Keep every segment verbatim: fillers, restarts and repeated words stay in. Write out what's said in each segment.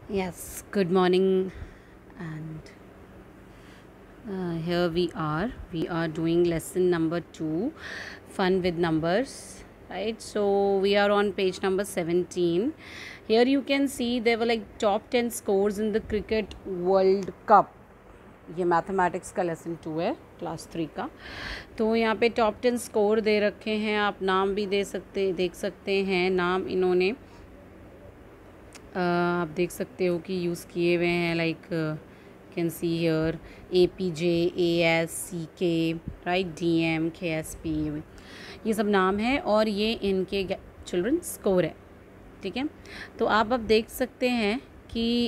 Yes, good morning, and uh, here we are. We are doing lesson number two, fun with numbers, right? So we are on page number seventeen. Here you can see there were like top ten scores in the Cricket World Cup. ये mathematics का lesson two है class three का। तो यहाँ पे top ten score दे रखे हैं, आप नाम भी दे सकते देख सकते हैं। नाम इन्होंने uh, आप देख सकते हो कि यूज़ किए हुए हैं, like can see here A P J, A S, C K, right, D M, K S P, ये सब नाम है और ये इनके चिल्ड्रन स्कोर है। ठीक है, तो आप अब देख सकते हैं कि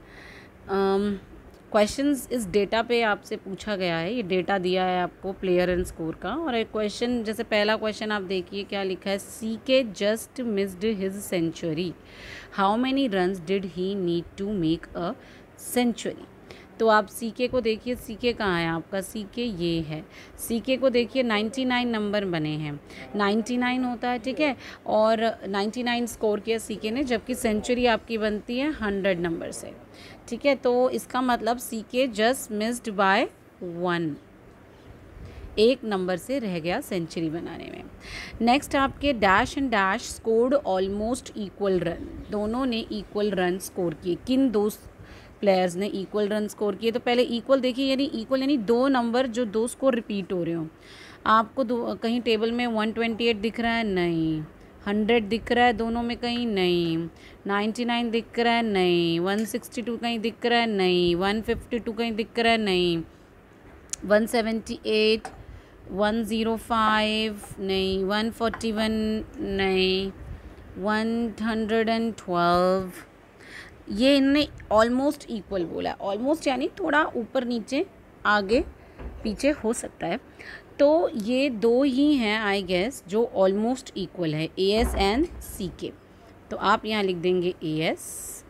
क्वेश्चंस इस डेटा पे आपसे पूछा गया है। ये डेटा दिया है आपको प्लेयर एंड स्कोर का, और एक क्वेश्चन, जैसे पहला क्वेश्चन आप देखिए क्या लिखा है। C K just missed his century, how many runs did he need to make a century. तो आप सी के को देखिए, सी के कहाँ है आपका, सी के ये है। सी के को देखिए नाइन्टी नाइन नंबर बने हैं, नाइन्टी नाइन होता है, ठीक है, और नाइन्टी नाइन स्कोर किया सी के ने, जबकि सेंचुरी आपकी बनती है हंड्रेड नंबर से। ठीक है, तो इसका मतलब C K just missed by one, एक नंबर से रह गया सेंचुरी बनाने में। नेक्स्ट आपके dash and dash scored almost equal run, दोनों ने इक्वल रन स्कोर किए। किन दो प्लेयर्स ने इक्वल रन स्कोर किए? तो पहले इक्वल देखिए, यानी इक्वल यानी दो नंबर जो दो स्कोर रिपीट हो रहे हो। आपको दो कहीं टेबल में वन ट्वेंटी एट दिख रहा है? नहीं। हंड्रेड दिख रहा है दोनों में? कहीं नहीं। नाइन्टी नाइन दिख रहा है? नहीं। वन सिक्सटी टू कहीं दिख रहा है? नहीं। वन फिफ्टी टू कहीं दिख रहा है? नहीं। One seventy eight, one zero five नहीं। वन फोर्टी वन नहीं। वन हंड्रेड एंड ट्वेल्व, ये इनने ऑलमोस्ट इक्वल बोला है। ऑलमोस्ट यानी थोड़ा ऊपर नीचे आगे पीछे हो सकता है। तो ये दो ही हैं आई गेस जो ऑलमोस्ट इक्वल है, ए एस एंड सी के। तो आप यहाँ लिख देंगे ए एस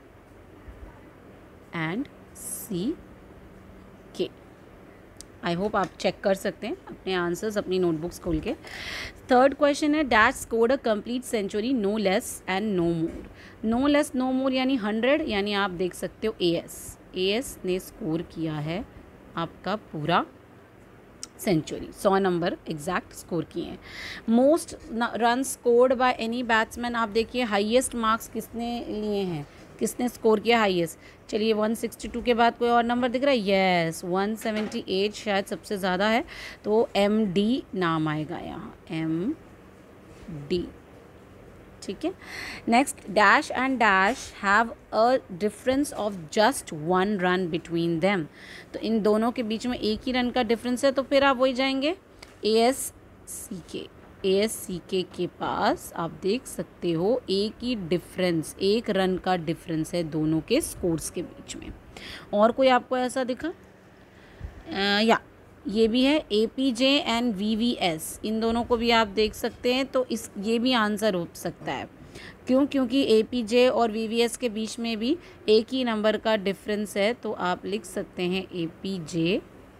एंड सी के। आई होप आप चेक कर सकते हैं अपने आंसर्स अपनी नोटबुक्स खोल के। थर्ड क्वेश्चन है dash scored a complete century no less and no more. No less no more यानी हंड्रेड, यानी आप देख सकते हो ए एस ए एस ने स्कोर किया है आपका पूरा सेंचुरी, सौ नंबर एग्जैक्ट स्कोर किए हैं। Most run scored by any batsman, आप देखिए हाईएस्ट मार्क्स किसने लिए हैं, किसने स्कोर किया हाईएस्ट। चलिए वन सिक्सटी टू के बाद कोई और नंबर दिख रहा है? यस, वन सेवेंटी एट शायद सबसे ज़्यादा है, तो एम डी नाम आएगा यहाँ, एम डी। ठीक है, next dash and dash have a difference of just one run between them. तो इन दोनों के बीच में एक ही रन का डिफरेंस है, तो फिर आप वही जाएंगे ए एस सी के। ए एस सी के के पास आप देख सकते हो एक ही डिफरेंस, एक रन का डिफरेंस है दोनों के स्कोर्स के बीच में। और कोई आपको ऐसा दिखा? आ, या ये भी है A P J and V V S, इन दोनों को भी आप देख सकते हैं। तो इस ये भी आंसर हो सकता है, क्यों? क्योंकि ए पी जे और वी वी एस के बीच में भी एक ही नंबर का डिफरेंस है। तो आप लिख सकते हैं A P J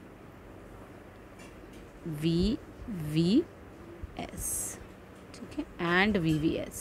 V V S, ठीक है, and V V S.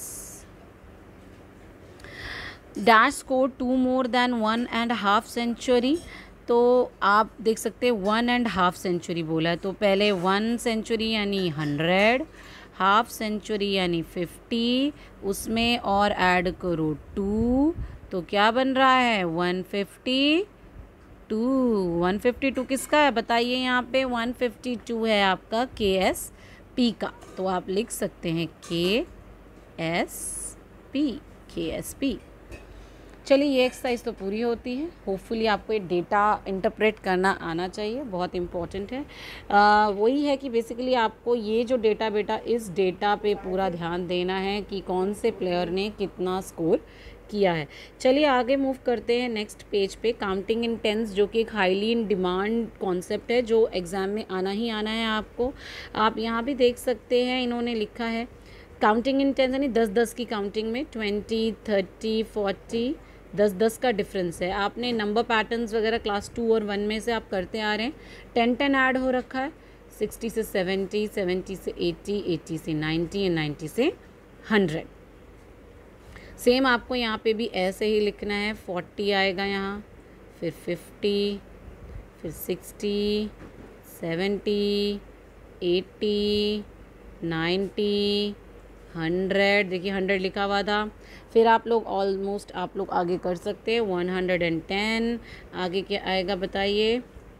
Dash score two more than one and half century, तो आप देख सकते हैं वन एंड हाफ सेंचुरी बोला है। तो पहले वन सेंचुरी यानी हंड्रेड, हाफ सेंचुरी यानी फिफ्टी, उसमें और ऐड करो टू, तो क्या बन रहा है? One fifty two. One fifty two किसका है बताइए? यहाँ पे वन फिफ्टी टू है आपका के एस पी का। तो आप लिख सकते हैं K S P, K S P. चलिए ये एक्सरसाइज तो पूरी होती है। होपफुली आपको ये डेटा इंटरप्रेट करना आना चाहिए, बहुत इम्पॉर्टेंट है। आ, वही है कि बेसिकली आपको ये जो डेटा बेटा इस डेटा पे पूरा ध्यान देना है कि कौन से प्लेयर ने कितना स्कोर किया है। चलिए आगे मूव करते हैं नेक्स्ट पेज पे। काउंटिंग इन टेंस, जो कि एक हाईली इन डिमांड कॉन्सेप्ट है जो एग्ज़ाम में आना ही आना है आपको। आप यहाँ भी देख सकते हैं इन्होंने लिखा है काउंटिंग इन टेंस यानी दस दस की काउंटिंग में ट्वेंटी, थर्टी, फोर्टी, दस दस का डिफरेंस है। आपने नंबर पैटर्न्स वगैरह क्लास टू और वन में से आप करते आ रहे हैं। टेन टेन ऐड हो रखा है, सिक्सटी से सेवेंटी, सेवेंटी से एटी, एटी से नाइन्टी एंड नाइन्टी से हंड्रेड। सेम आपको यहाँ पे भी ऐसे ही लिखना है, फोर्टी आएगा यहाँ, फिर फिफ्टी, फिर sixty, seventy, eighty, ninety, hundred, देखिए हंड्रेड लिखा हुआ था। फिर आप लोग ऑलमोस्ट आप लोग आगे कर सकते हैं, वन हंड्रेड एंड टेन, आगे क्या आएगा बताइए,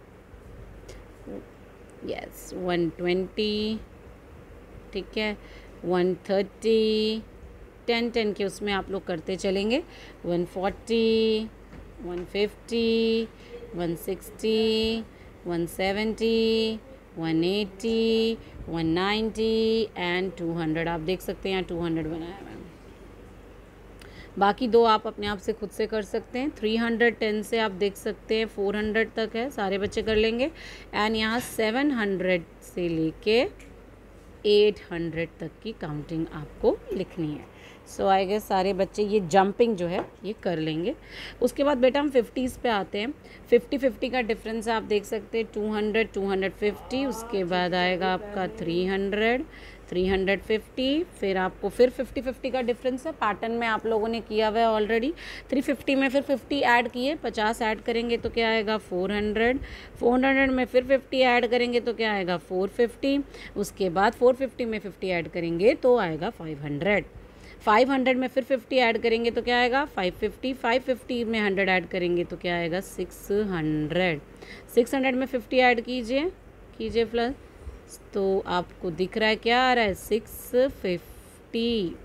यस वन ट्वेंटी, ठीक है, वन थर्टी, टेन टेन के उसमें आप लोग करते चलेंगे, one forty, one fifty, one sixty, one seventy, one eighty, one ninety and two hundred. आप देख सकते हैं यहाँ टू हंड्रेड बनाया मैम। बाकी दो आप अपने आप से खुद से कर सकते हैं। थ्री हंड्रेड टेन से आप देख सकते हैं फोर हंड्रेड तक है, सारे बच्चे कर लेंगे। एंड यहाँ सेवन हंड्रेड से लेके एट हंड्रेड तक की काउंटिंग आपको लिखनी है। सो आई गेस सारे बच्चे ये जंपिंग जो है ये कर लेंगे। उसके बाद बेटा हम फिफ्टीज़ पे आते हैं। फिफ्टी फिफ्टी का डिफरेंस आप देख सकते हैं, two hundred, two hundred fifty, उसके बाद आएगा आपका three hundred, three hundred fifty, फिर आपको फिर फिफ्टी फिफ्टी का डिफरेंस है, पैटर्न में आप लोगों ने किया हुआ है ऑलरेडी। थ्री फिफ्टी में फिर फिफ्टी ऐड किए, पचास ऐड करेंगे तो क्या आएगा फोर हंड्रेड, फोर हंड्रेड में फिर फिफ्टी ऐड करेंगे तो क्या आएगा फोर फिफ्टी, उसके बाद फोर फिफ्टी में फिफ्टी ऐड करेंगे तो आएगा फाइव हंड्रेड, फाइव हंड्रेड में फिर फिफ्टी ऐड करेंगे तो क्या आएगा फाइव फिफ्टी, फाइव फिफ्टी में हंड्रेड ऐड करेंगे तो क्या आएगा सिक्स हंड्रेड, सिक्स हंड्रेड में फिफ्टी ऐड कीजिए कीजिए प्लस, तो आपको दिख रहा है क्या आ रहा है सिक्स फिफ्टी,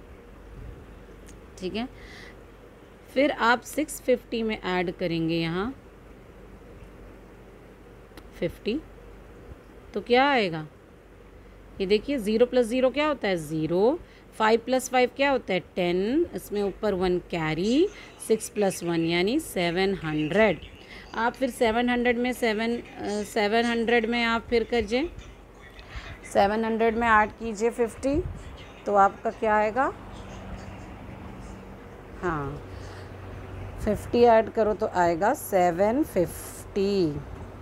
ठीक है। फिर आप सिक्स फिफ्टी में ऐड करेंगे यहाँ फिफ्टी, तो क्या आएगा, ये देखिए ज़ीरो प्लस ज़ीरो क्या होता है ज़ीरो, फाइव प्लस फाइव क्या होता है टेन, इसमें ऊपर one carry, six plus one यानी सेवन हंड्रेड। आप फिर सेवन हंड्रेड में सेवन सेवन हंड्रेड में आप फिर करिए, सेवन हंड्रेड में ऐड कीजिए फिफ्टी, तो आपका क्या आएगा, हाँ फिफ्टी ऐड करो तो आएगा सेवन फिफ्टी।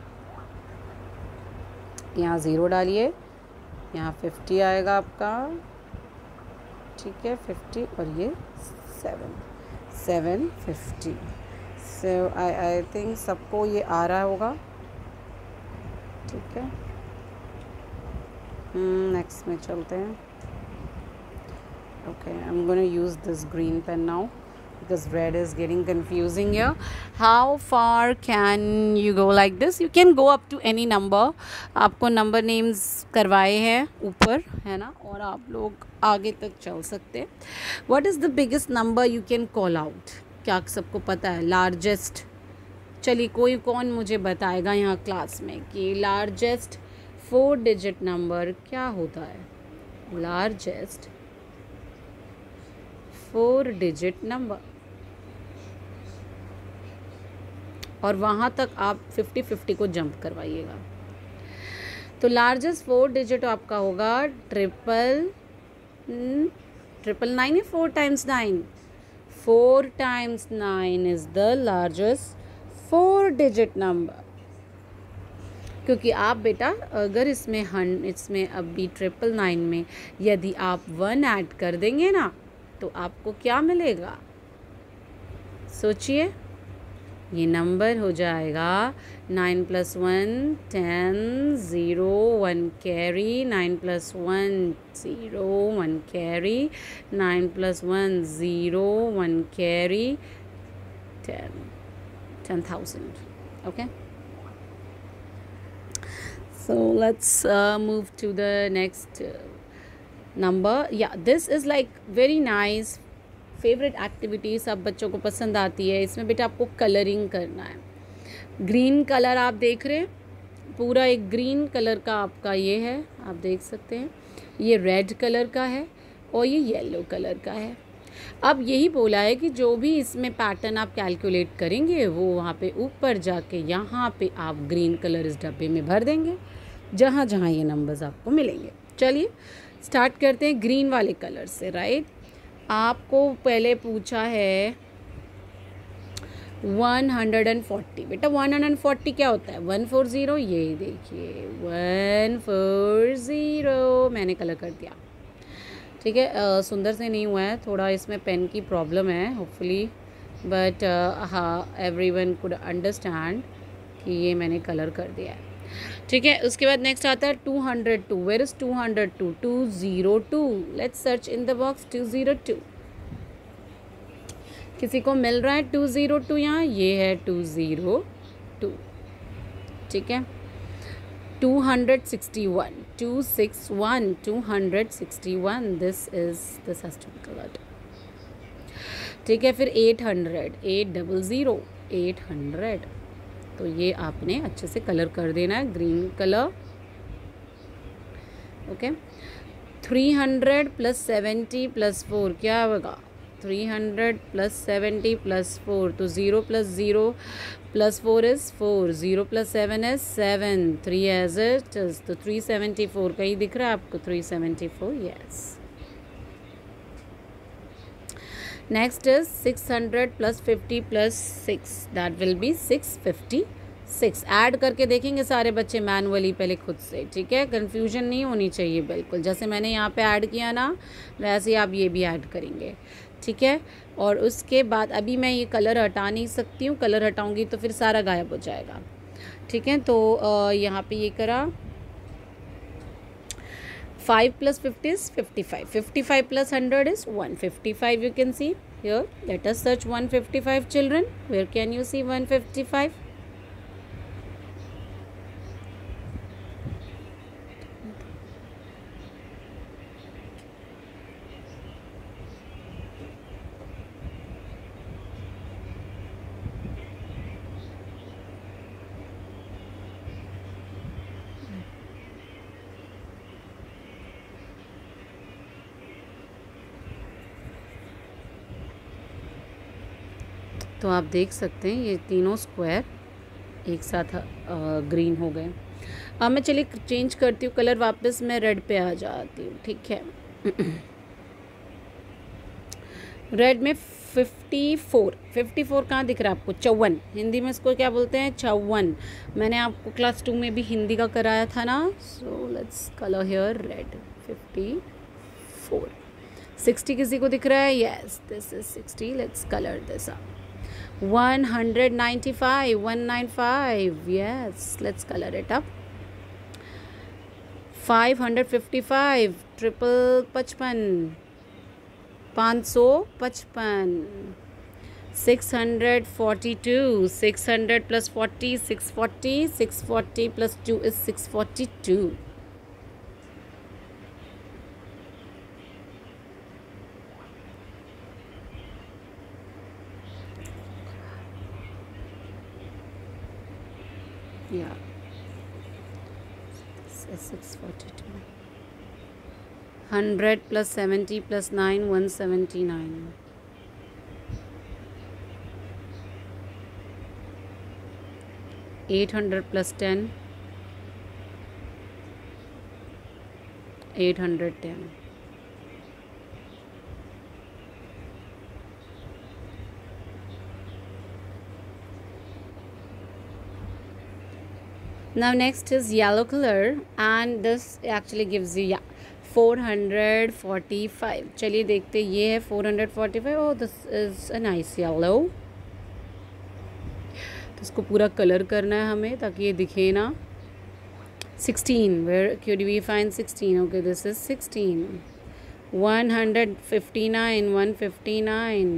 यहाँ ज़ीरो डालिए, यहाँ फिफ्टी आएगा आपका, ठीक है फिफ्टी, और ये seven seven fifty. So I I think सबको ये आ रहा होगा, ठीक है। नेक्स्ट में चलते हैं। Okay, I am gonna use this green pen now because red is getting confusing here. How far can you go like this? You can go up to any number. आपको नंबर नेम्स करवाए हैं ऊपर, है ना, और आप लोग आगे तक चल सकते हैं। What is the biggest number you can call out? क्या सबको पता है लार्जेस्ट? चलिए कोई कौन मुझे बताएगा यहाँ क्लास में कि लार्जेस्ट फोर डिजिट नंबर क्या होता है? लार्जेस्ट फोर डिजिट नंबर, और वहाँ तक आप फिफ्टी फिफ्टी को जंप करवाइएगा। तो लार्जेस्ट फोर डिजिट आपका होगा ट्रिपल ट्रिपल नाइन है, four times nine, four times nine is the largest four digit number. क्योंकि आप बेटा अगर इसमें हन इसमें अभी ट्रिपल नाइन में यदि आप वन ऐड कर देंगे ना तो आपको क्या मिलेगा, सोचिए, ये नंबर हो जाएगा nine plus one ten, zero one carry, nine plus one zero one carry, nine plus one zero one carry, ten ten thousand. Okay, so let's uh, move to the next uh, number. Yeah, this is like very nice favourite activity, सब बच्चों को पसंद आती है। इसमें बेटा आपको colouring करना है। ग्रीन कलर आप देख रहे हैं, पूरा एक ग्रीन कलर का आपका ये है, आप देख सकते हैं, ये रेड कलर का है और ये येलो कलर का है। अब यही बोला है कि जो भी इसमें पैटर्न आप कैलकुलेट करेंगे वो वहाँ पे ऊपर जाके यहाँ पे आप ग्रीन कलर इस डब्बे में भर देंगे जहाँ जहाँ ये नंबर्स आपको मिलेंगे। चलिए स्टार्ट करते हैं ग्रीन वाले कलर से। राइट, आपको पहले पूछा है वन हंड्रेड एंड फोर्टी। बेटा वन हंड्रेड एंड फोर्टी क्या होता है, वन फोर ज़ीरो, ये देखिए वन फोर ज़ीरो मैंने कलर कर दिया। ठीक है, uh, सुंदर से नहीं हुआ है, थोड़ा इसमें पेन की प्रॉब्लम है होपफुली, बट हाँ एवरीवन कुड अंडरस्टैंड कि ये मैंने कलर कर दिया है। ठीक है, उसके बाद नेक्स्ट आता है two hundred two. Where is two hundred two? Two zero two. Let's search in the box two zero two. किसी को मिल रहा है टू ज़ीरो टू यहाँ? ये है टू ज़ीरो टू। ठीक है, two hundred sixty one, two six one, two hundred sixty one, this is this has to be coloured. ठीक है, फिर eight hundred, eight double zero, eight hundred, तो ये आपने अच्छे से कलर कर देना है, green colour. Okay, three hundred plus seventy plus four क्या होगा? Three hundred plus seventy plus four, तो zero plus zero plus four is four, zero plus seven is seven, three as it is, तो three seventy four कहीं दिख रहा है आपको? Three seventy four, yes. Next is six hundred plus fifty plus six, that will be six fifty six. Add करके देखेंगे सारे बच्चे मैनुअली पहले खुद से, ठीक है, कंफ्यूजन नहीं होनी चाहिए बिल्कुल। जैसे मैंने यहाँ पे ऐड किया ना, वैसे ही आप ये भी ऐड करेंगे, ठीक है। और उसके बाद अभी मैं ये कलर हटा नहीं सकती हूँ, कलर हटाऊँगी तो फिर सारा गायब हो जाएगा, ठीक है। तो यहाँ पे ये करा, five plus fifty is fifty-five, fifty-five plus one hundred is one hundred fifty-five, you can see here. Let us search one hundred fifty-five, children. Where can you see one hundred fifty-five? तो आप देख सकते हैं ये तीनों square एक साथ green हो गए। अब मैं चलिए चेंज करती हूँ कलर, वापस मैं रेड पे आ जाती हूँ, ठीक है। रेड में फिफ्टी फोर, फिफ्टी फोर कहाँ दिख रहा है आपको? चौवन, हिंदी में इसको क्या बोलते हैं? चौवन। मैंने आपको क्लास टू में भी हिंदी का कराया था ना, so let's colour here red, fifty four. Sixty किसी को दिख रहा है? Yes, this is sixty, let's colour this up. one hundred ninety-five, one ninety-five, yes, let's color it up. five hundred fifty-five, triple पचपन, पाँच सौ पचपन। six hundred forty-two, six hundred plus forty, six forty, six forty plus two is six forty-two. Yeah, six forty-two. Hundred plus seventy plus nine, one seventy-nine. Eight hundred plus ten, eight hundred ten. Now next is yellow color, and this actually gives you, yeah, four hundred forty-five. चलिए देखते, ये है four hundred forty-five. Oh, this is a nice yellow. तो इसको पूरा colour करना है हमें ताकि ये दिखे ना। sixteen, where could we find sixteen? Okay, this is sixteen. one hundred fifty-nine, one fifty-nine.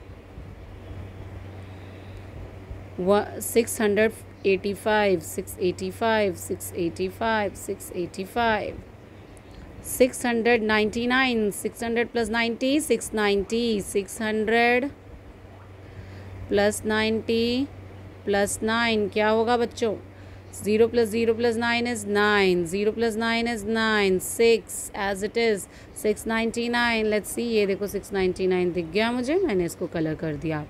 six hundred eighty-five, six eighty-five, six eighty-five, six eighty-five. six hundred ninety-nine, six hundred plus ninety, six ninety, six hundred plus ninety plus nine क्या होगा बच्चों? zero plus zero plus nine is nine, zero plus nine is nine, six as it is, six ninety-nine. Let's see, ये देखो six ninety-nine दिख गया मुझे, मैंने इसको कलर कर दिया।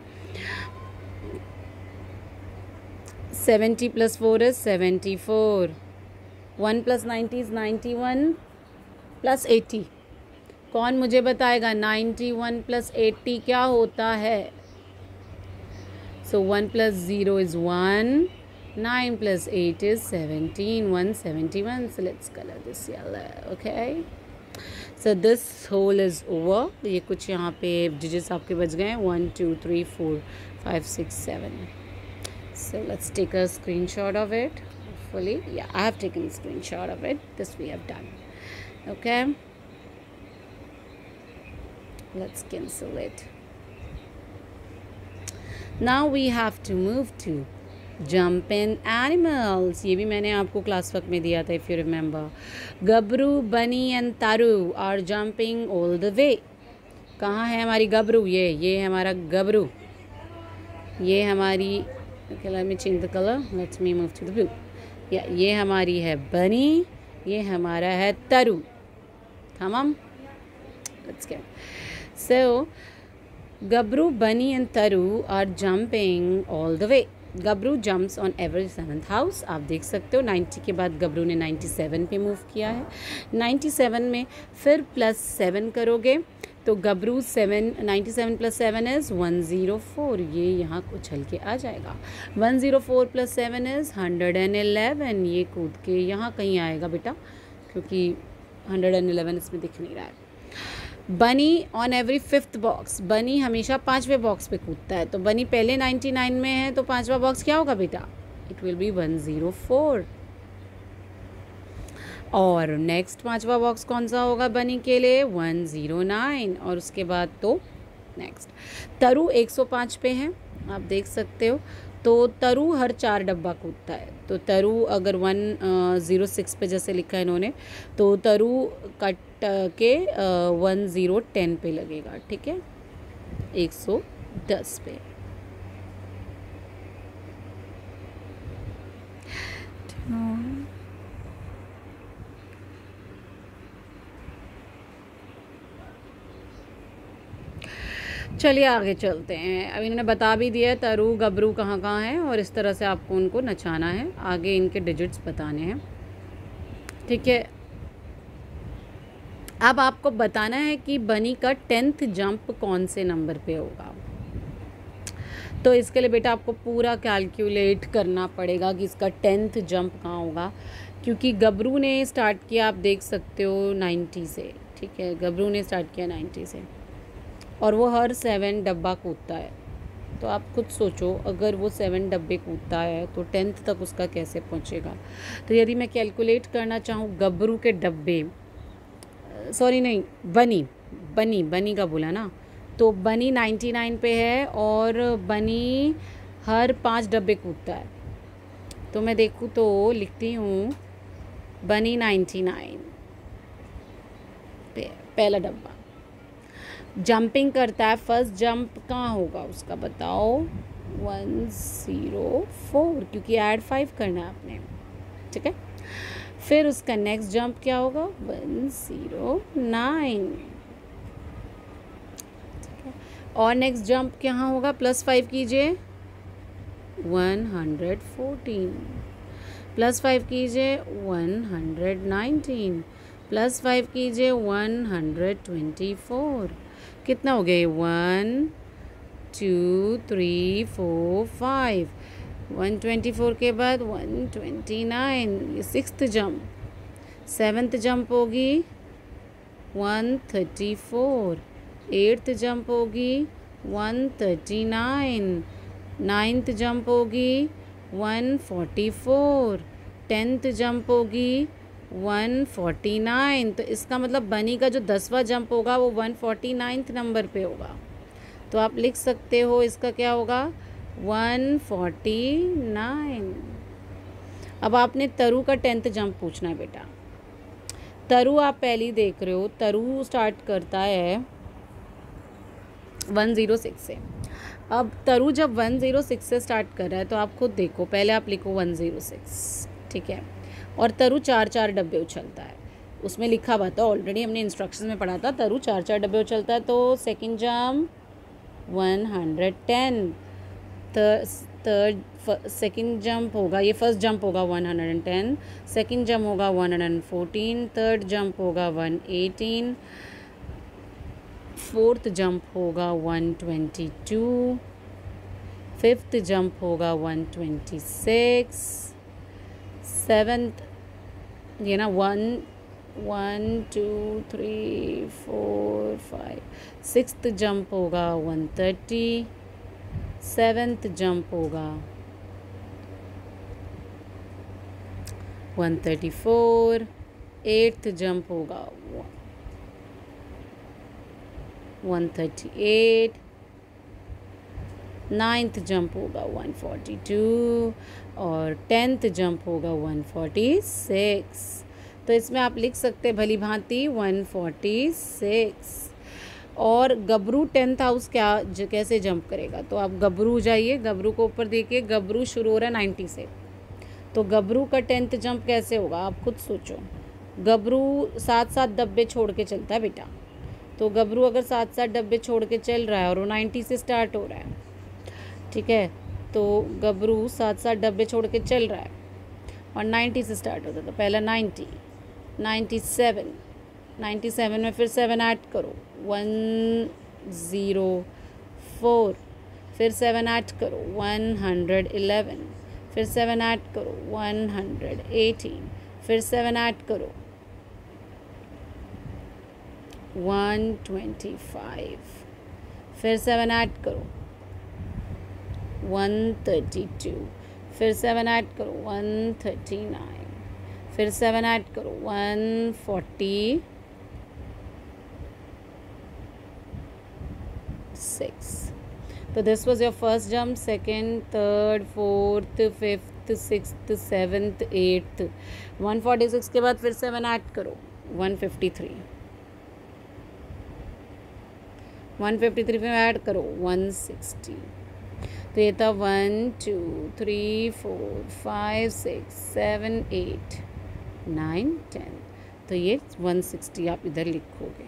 seventy plus four is seventy-four. one plus ninety is ninety-one plus eighty. कौन मुझे बताएगा ninety-one plus eighty क्या होता है? So one plus zero is one, nine plus eight is seventeen, one seventy-one. So let's color this yellow, okay? So this whole is over. ये कुछ यहाँ पे डिजिट्स आपके बच गए हैं, one two three four five six seven. So let's take a screenshot of it. Hopefully, yeah, I have taken a screenshot of it. This we have done. Okay, let's cancel it. Now we have to move to jumping animals. ये भी मैंने आपको class work में दिया था, if you remember. Gabru, bunny and तारू are jumping all the way. कहाँ है हमारी गबरू? ये ये है हमारा गबरू। ये हमारी, okay, let me change the color. Let me move to the blue. या ये हमारी है बनी, ये हमारा है तरु। तमाम, let's get. So Gabru, bunny and Taru are jumping all the way. Gabru jumps on every seventh house. आप देख सकते हो नाइन्टी के बाद गबरू ने नाइन्टी सेवन पे मूव किया है। नाइन्टी सेवन में फिर प्लस सेवन करोगे तो Gabru seven, ninety seven plus seven is one zero four. ये यहाँ उछल के आ जाएगा। One zero four plus seven is hundred and eleven. ये कूद के यहाँ कहीं आएगा बेटा, क्योंकि हंड्रेड एंड एलेवन इसमें दिख नहीं रहा है। बनी ऑन एवरी फिफ्थ बॉक्स। बनी हमेशा पाँचवें बॉक्स पे कूदता है, तो बनी पहले नाइन्टी नाइन में है तो पाँचवा बॉक्स क्या होगा बेटा? It will be one zero four. और नेक्स्ट पांचवा बॉक्स कौन सा होगा बनी के लिए? One zero nine. और उसके बाद तो नेक्स्ट तरु एक सौ पाँच पे है, आप देख सकते हो। तो तरु हर चार डब्बा कूदता है, तो तरु अगर वन ज़ीरो सिक्स पे जैसे लिखा है इन्होंने, तो तरु कट के वन ज़ीरो टेन पे लगेगा, ठीक है, एक सौ दस पे। चलिए आगे चलते हैं। अब इन्होंने बता भी दिया तरु गबरू कहाँ कहाँ है और इस तरह से आपको उनको नचाना है। आगे इनके डिजिट्स बताने हैं, ठीक है। अब आपको बताना है कि बनी का टेंथ जंप कौन से नंबर पे होगा। तो इसके लिए बेटा आपको पूरा कैलकुलेट करना पड़ेगा कि इसका टेंथ जंप कहाँ होगा, क्योंकि गबरू ने स्टार्ट किया, आप देख सकते हो नाइन्टी से, ठीक है। गबरू ने स्टार्ट किया नाइन्टी से और वो हर सेवन डब्बा कूदता है। तो आप खुद सोचो, अगर वो सेवन डब्बे कूदता है तो टेंथ तक उसका कैसे पहुंचेगा। तो यदि मैं कैलकुलेट करना चाहूँ गबरू के डब्बे, सॉरी नहीं बनी बनी बनी का बोला ना, तो बनी नाइन्टी नाइन पे है और बनी हर पाँच डब्बे कूदता है। तो मैं देखूँ तो लिखती हूँ बनी नाइन्टी नाइन पे पहला डब्बा जंपिंग करता है। फर्स्ट जंप कहाँ होगा उसका बताओ? वन ज़ीरो फोर, क्योंकि ऐड फाइव करना है आपने, ठीक है। फिर उसका नेक्स्ट जंप क्या होगा? वन ज़ीरो नाइन, ठीक है। और नेक्स्ट जंप कहाँ होगा? प्लस फाइव कीजिए, one hundred fourteen, plus five कीजिए one hundred nineteen, plus five कीजिए वन हंड्रेड ट्वेंटी फोर। कितना हो गए? One two three four five, one twenty four के बाद वन ट्वेंटी नाइन, ये सिक्स्थ जंप। सेवन्थ जंप होगी one thirty four, eighth jump होगी one thirty nine, ninth jump होगी one forty four, tenth jump होगी वन फोर्टी नाइन। तो इसका मतलब बनी का जो दसवां जंप होगा वो वन फोर्टी नाइन्थ नंबर पे होगा। तो आप लिख सकते हो इसका क्या होगा? One forty nine. अब आपने तरु का टेंथ जंप पूछना है बेटा। तरु आप पहले देख रहे हो, तरु स्टार्ट करता है वन ज़ीरो सिक्स से। अब तरु जब वन ज़ीरो सिक्स से स्टार्ट कर रहा है तो आप खुद देखो, पहले आप लिखो वन ज़ीरो सिक्स, ठीक है। और तरु चार चार डब्बे उछलता है, उसमें लिखा हुआ था ऑलरेडी, हमने इंस्ट्रक्शन में पढ़ा था, तरु चार चार डब्बे उछलता है। तो second jump one hundred ten, third second jump होगा, ये फर्स्ट जंप होगा one hundred ten, second jump होगा one hundred fourteen, third jump होगा वन एटीन, फोर्थ जंप होगा one twenty two, fifth jump होगा वन ट्वेंटी सिक्स, सेवन्थ ये ना one one two three four five, sixth jump होगा one thirty, seventh jump होगा one thirty four, eighth jump होगा one thirty eight, ninth jump होगा one forty two और tenth jump होगा one forty six. तो इसमें आप लिख सकते हैं भली भांति वन फोर्टी सिक्स। और गबरू टेंथ हाउस क्या ज, कैसे जंप करेगा, तो आप गबरू जाइए, गबरू को ऊपर देखिए, गबरू शुरू हो रहा है नाइन्टी से, तो गबरू का टेंथ जंप कैसे होगा आप खुद सोचो। गबरू सात सात डब्बे छोड़ के चलता है बेटा, तो गबरू अगर सात सात डब्बे छोड़ के चल रहा है और वो नाइन्टी से स्टार्ट हो रहा है, ठीक है, तो गबरू सात सात डब्बे छोड़ के चल रहा है और नाइन्टी से स्टार्ट होता है, तो पहला ninety, ninety seven, ninety seven में फिर सेवन ऐड करो वन ज़ीरो फोर, फिर सेवन ऐड करो वन हंड्रेड इलेवन, फिर सेवन ऐड करो वन हंड्रेड एटीन, फिर सेवन ऐड करो वन ट्वेंटी फाइव, फिर सेवन ऐड करो वन थर्टी टू, फिर सेवन ऐड करो वन थर्टी नाइन, फिर सेवन ऐड करो वन फोर्टी सिक्स। तो this was your first jump, second, third, fourth, fifth, sixth, seventh, eighth. One forty six के बाद फिर सेवन ऐड करो one fifty three, one fifty three में add करो one sixty. तो ये था one two three four five six seven eight nine ten, तो ये वन सिक्सटी आप इधर लिखोगे,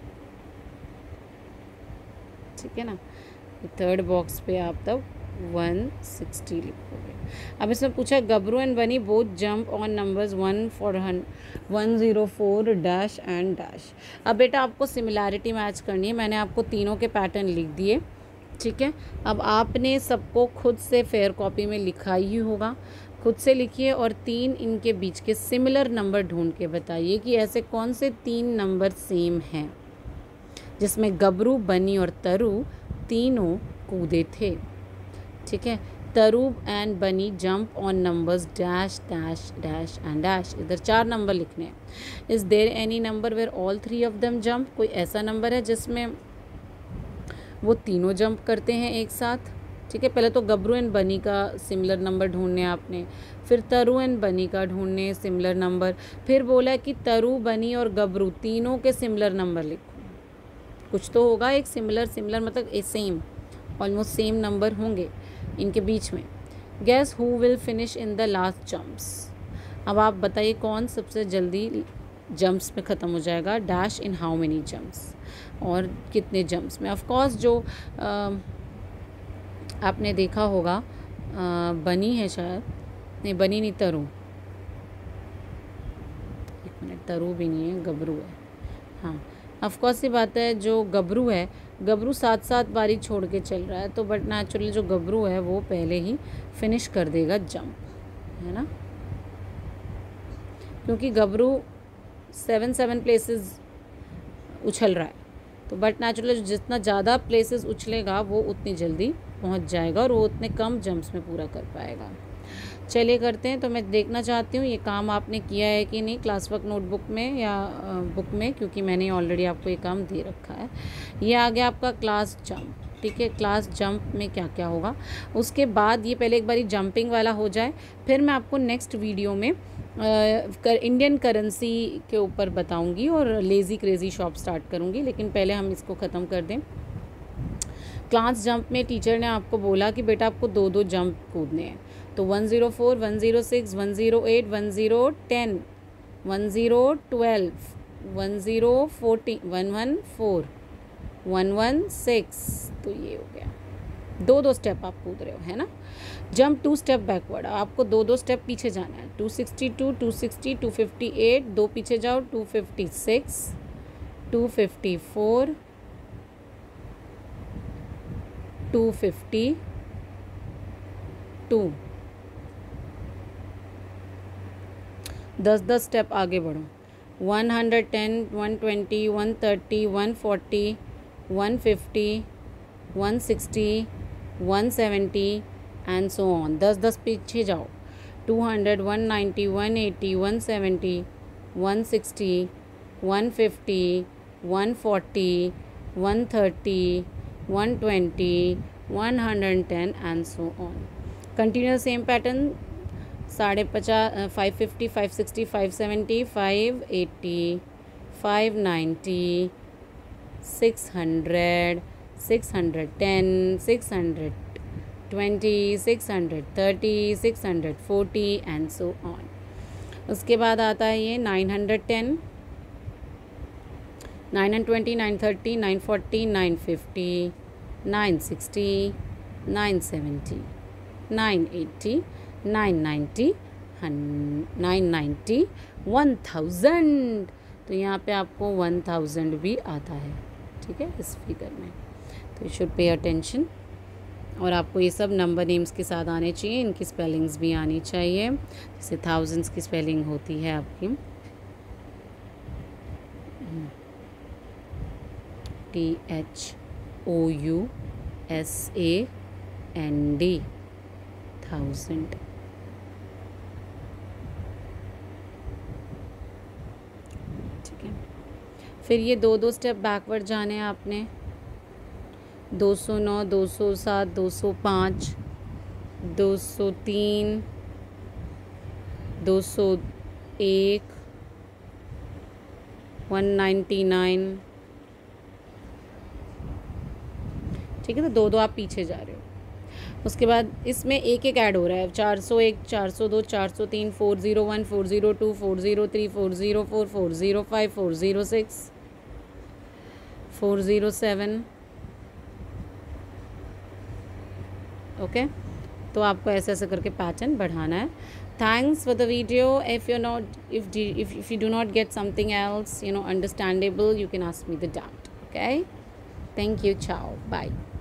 ठीक है ना। थर्ड बॉक्स पे आप तब वन सिक्सटी लिखोगे। अब इसमें पूछा गबरू and bunny both jump on numbers one four one zero four dash and dash. अब बेटा आपको सिमिलैरिटी मैच करनी है, मैंने आपको तीनों के पैटर्न लिख दिए, ठीक है। अब आपने सबको खुद से फेयर कॉपी में लिखा ही होगा, खुद से लिखिए और तीन इनके बीच के सिमिलर नंबर ढूंढ के बताइए कि ऐसे कौन से तीन नंबर सेम हैं जिसमें गबरू, बनी और तरु तीनों कूदे थे, ठीक है। Taru and bunny jump on numbers dash dash dash and dash. इधर चार नंबर लिखने हैं। Is there any number where all three of them jump, कोई ऐसा नंबर है जिसमें वो तीनों जंप करते हैं एक साथ, ठीक है। पहले तो गबरू एंड बनी का सिमिलर नंबर ढूंढने आपने, फिर तरु एंड बनी का ढूंढने सिमिलर नंबर, फिर बोला कि तरु, बनी और गबरू तीनों के सिमिलर नंबर लिखो। कुछ तो होगा एक सिमिलर, सिमिलर मतलब a same, almost same number होंगे इनके बीच में। Guess who will finish in the last jumps. अब आप बताइए कौन सबसे जल्दी जंप्स में ख़त्म हो जाएगा, dash in how many jumps, और कितने जंप्स में। ऑफ कोर्स जो आ, आपने देखा होगा आ, बनी है शायद, नहीं बनी नहीं, तरु, एक मिनट, तरु भी नहीं है, गबरू है, हाँ ऑफ कोर्स ये बात है। जो गबरू है, गबरू सात सात बारी छोड़ के चल रहा है, तो बट नेचुरली जो गबरू है वो पहले ही फिनिश कर देगा जंप, है ना, क्योंकि गबरू सेवन सेवन प्लेसेस उछल रहा है, तो बट नेचुरली जितना ज़्यादा प्लेसेस उछलेगा वो उतनी जल्दी पहुंच जाएगा और वो उतने कम जंप्स में पूरा कर पाएगा। चलिए करते हैं। तो मैं देखना चाहती हूँ ये काम आपने किया है कि नहीं क्लास वर्क नोटबुक में या बुक में, क्योंकि मैंने ऑलरेडी आपको ये काम दे रखा है। ये आ गया आपका क्लास जंप, ठीक है। क्लास जंप में क्या क्या होगा उसके बाद, ये पहले एक बारी जंपिंग वाला हो जाए, फिर मैं आपको नेक्स्ट वीडियो में कर इंडियन करेंसी के ऊपर बताऊंगी और लेज़ी क्रेज़ी शॉप स्टार्ट करूंगी, लेकिन पहले हम इसको ख़त्म कर दें। क्लास जंप में टीचर ने आपको बोला कि बेटा आपको दो दो जंप कूदने हैं, तो one zero four, one zero six, one zero eight, one zero ten, one zero twelve, one zero fourteen, one one four, one one six. तो ये हो गया, दो दो स्टेप आप कूद रहे हो, है ना। जंप टू स्टेप बैकवर्ड, आपको दो दो स्टेप पीछे जाना है। Two sixty two, two sixty, two fifty eight, दो पीछे जाओ, two fifty six, two fifty four, two fifty two. दस दस स्टेप आगे बढ़ो। one hundred ten, one twenty, one thirty, one forty, one fifty, one sixty, one seventy and so on. दस दस पीछे जाओ. two hundred, one ninety, one eighty, one seventy, one sixty, one fifty, one forty, one thirty, one twenty, one hundred ten and so on. Continue the same pattern. साढ़े पचास, five fifty, five sixty, five seventy, five eighty, five ninety, six hundred, six hundred ten, six hundred twenty, six hundred thirty, six hundred forty and so on. उसके बाद आता है ये nine hundred ten, nine hundred twenty, nine thirty, nine forty, nine fifty, nine sixty, nine seventy, nine eighty, nine ninety, nine ninety, one thousand. तो यहाँ पे आपको one thousand भी आता है, ठीक है, इस फिगर में. तो यू शुड पे अटेंशन. और आपको ये सब नंबर नेम्स के साथ आने चाहिए, इनकी स्पेलिंग्स भी आनी चाहिए. जैसे थाउजेंड्स की स्पेलिंग होती है आपकी T H O U S A N D, thousand. फिर ये दो दो स्टेप बैकवर्ड जाने हैं आपने. दो सौ नौ, दो सौ सात, दो सौ पाँच, दो सौ तीन, दो सौ एक, वन नाइन्टी नाइन. ठीक है, तो दो दो आप पीछे जा रहे हो. उसके बाद इसमें एक एक ऐड हो रहा है. चार सौ एक, चार सौ दो, चार सौ तीन, four zero one, four zero two, four zero three, four zero four, four zero five, four zero six, four zero seven. Okay, तो आपको ऐसे ऐसे करके पैटर्न बढ़ाना है. Thanks for the video. If you not if if if you do not get something else you know understandable, you can ask me the doubt. Okay, thank you. Ciao, bye.